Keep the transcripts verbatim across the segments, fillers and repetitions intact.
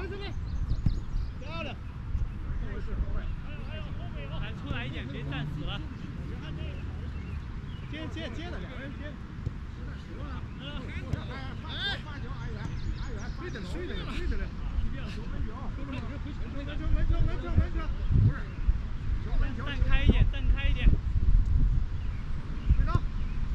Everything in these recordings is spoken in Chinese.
回这边，漂亮。 还出来一点，别站死了。 接接接的，两个人接。哎，发球，阿远，阿远，对着对着对着嘞。没球没球没球没球，不是。 站开一点，站开一点。 队长。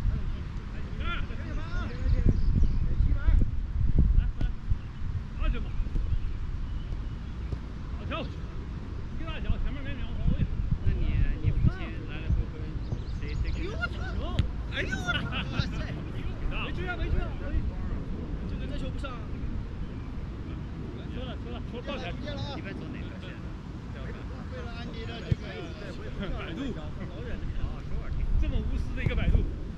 百度，这么无私的一个百度。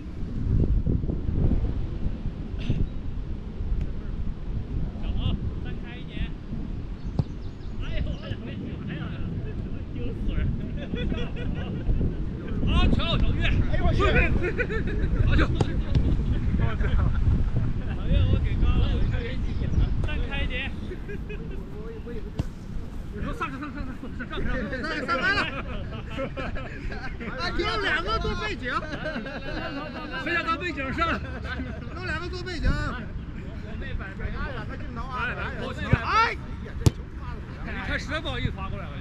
小王，站开一点。哎呦，哎呀，没球，哎呀，丢死人！好球，小月！哎呦我去！好球！小月，我给高了，我看人几点了？站开一点。你说上上上上上上上上来了！啊，弄两个做背景， 谁想当背景上？ 弄两个做背景。我妹摆摆大两个镜头啊！哎，呀，这球发的不你看实在不好意思发过来了。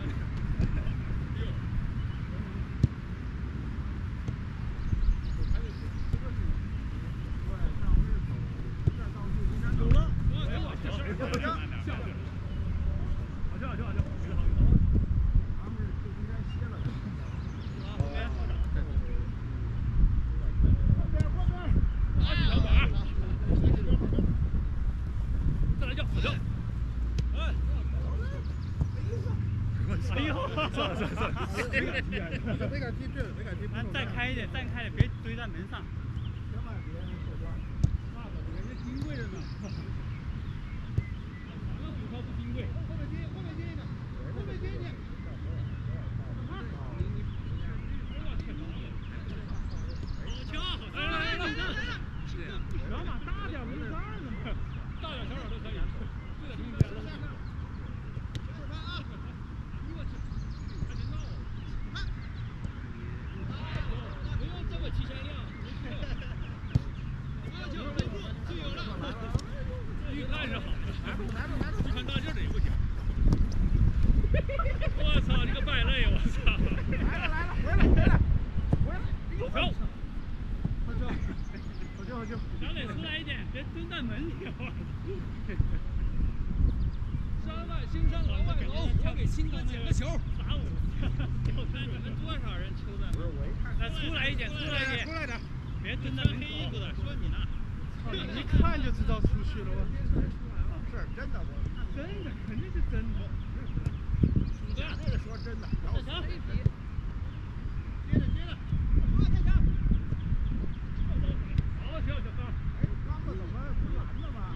有了，没敢踢对了，没敢踢。 站开一点，站开一点，别堆在门上。 千万别受伤。 那可人家金贵着呢。哪个股票不金贵？ 后面接，后面接一点，后面接一点。 好球！来来来来来！小马大点没事儿呢嘛，大点小点都可以。对着中间。预判是好的，预判大劲儿的也不行。我操，你个败类！我操！ 来了来了，回来回来回来！ 好球！ 好球！好球好球！ 小磊出来一点，别蹲在门里。 山外兴山老外老，我给新哥捡个球。 打我！我看你们多少人抽的？ 不是我一看， 来出来一点，出来一点， 出来点， 别蹲在门口。黑衣服的说你呢。 你一看就知道出去了，我是真的，我真的肯定是真的。 属下那个说真的，然后小强， 接着接着，啊太强！ 好球，小刚。 哎，刚子怎么不拦了吗？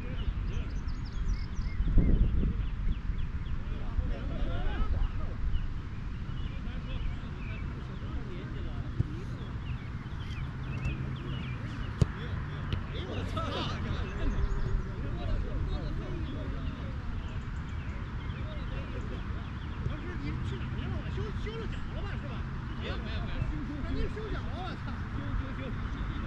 修了脚了吧，是吧？没有没有没有，人家修脚了，我操！修修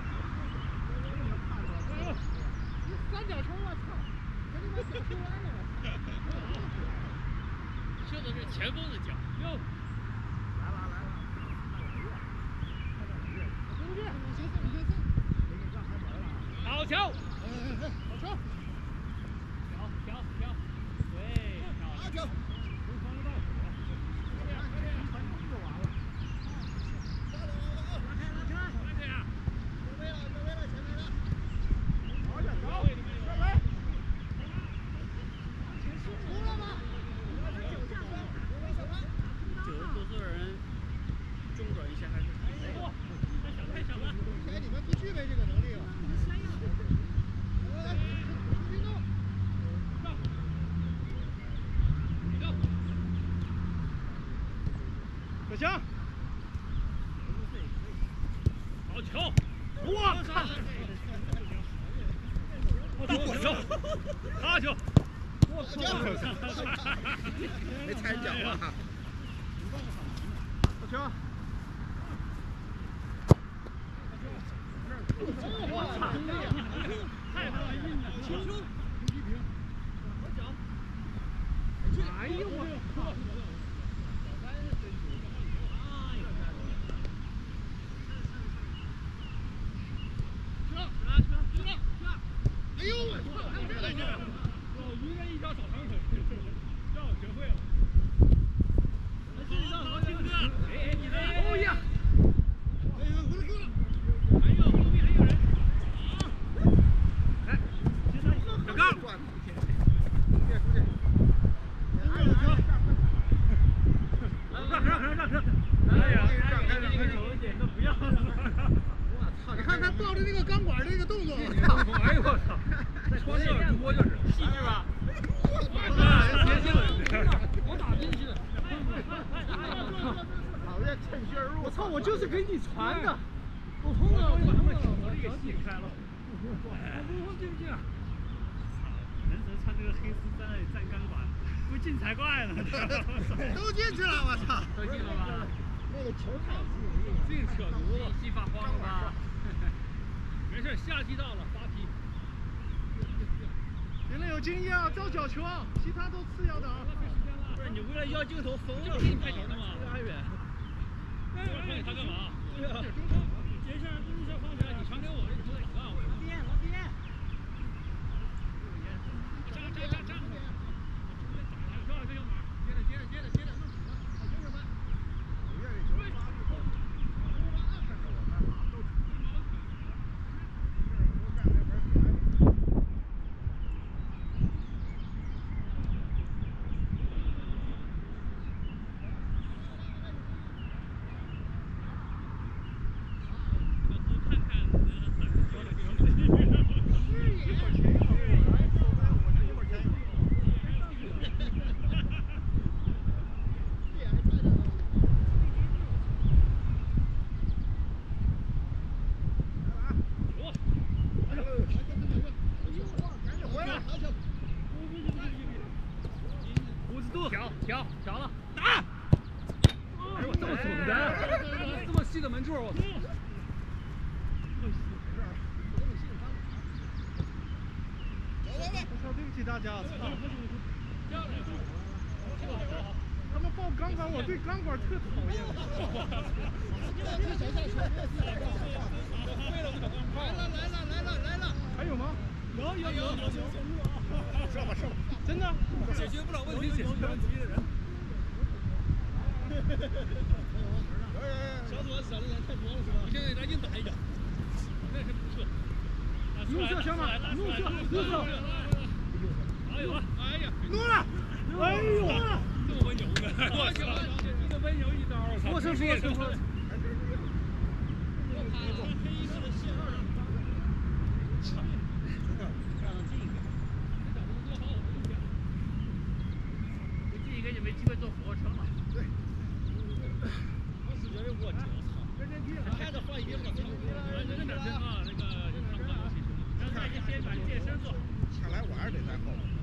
修！你三角球，我操！人家把脚修歪了，我。 修的是前锋的脚。哟， 来了来了！出去！你先送，你先送。给你让开门了。 好球！ 哎哎哎，好球！ 调调调，对， 好球！小强， 好球！我靠！我球！好球！我靠！ 没踩脚啊！球。 我操！太他妈硬了！球球。哎呦我操！哎呦我操！还有这来劲！我鱼人一条小长腿，让我学会了。哎，你的！哦呀！哎呀，我的哥！哎呦，后面还有人！哎，小刚，让让让让让！哎呀，让开让开！一点都不要！我操！你看他抱着那个钢管这个动作，我操！哎呦我操！光这主播就是细致吧？啊，别进了！我打进去的。 讨厌趁虚而入！ 我操！我就是给你传的。我碰到我他妈手都给洗开了。我进不进啊？能能穿这个黑丝在那里站钢管，不进才怪呢！ 都进去了，我操！ 都进了吧？ 那个球太净扯犊子，戏发慌了吧？没事，夏季到了，发皮。 人类有经验啊，招角球啊，其他都次要的啊。 不是你为了要镜头，疯了给你拍球的吗？还远。他干嘛？接下来就是放起来，你传给我，你做打我。老边，老边。站站站站！这这有马，接着接着接着接着弄死他，好球什么？我愿意球发出去。 调调调了，打！哎呦，这么准的，这么细的门柱，我操！ 我操，对不起大家，操！他们抱钢管，我对钢管特讨厌。来了来了来了来了！还有吗？ 有有有有有。 上吧上吧！真的？ 解决不了问题，解决问题的人。 小左小的人太多了是吧？ 你现在给他硬打一脚，那是不错。 怒射小马，怒射怒射！ 哎呦，哎呀， 怒了！哎呦， 这么温柔的，我操！一个温柔一刀，我操！ 说说说说。 没机会坐俯卧撑了。 对。 我是觉得我操，看着换衣服，操！那个男生啊，那个他们然后他先先把健身做。 看来我还是得在后。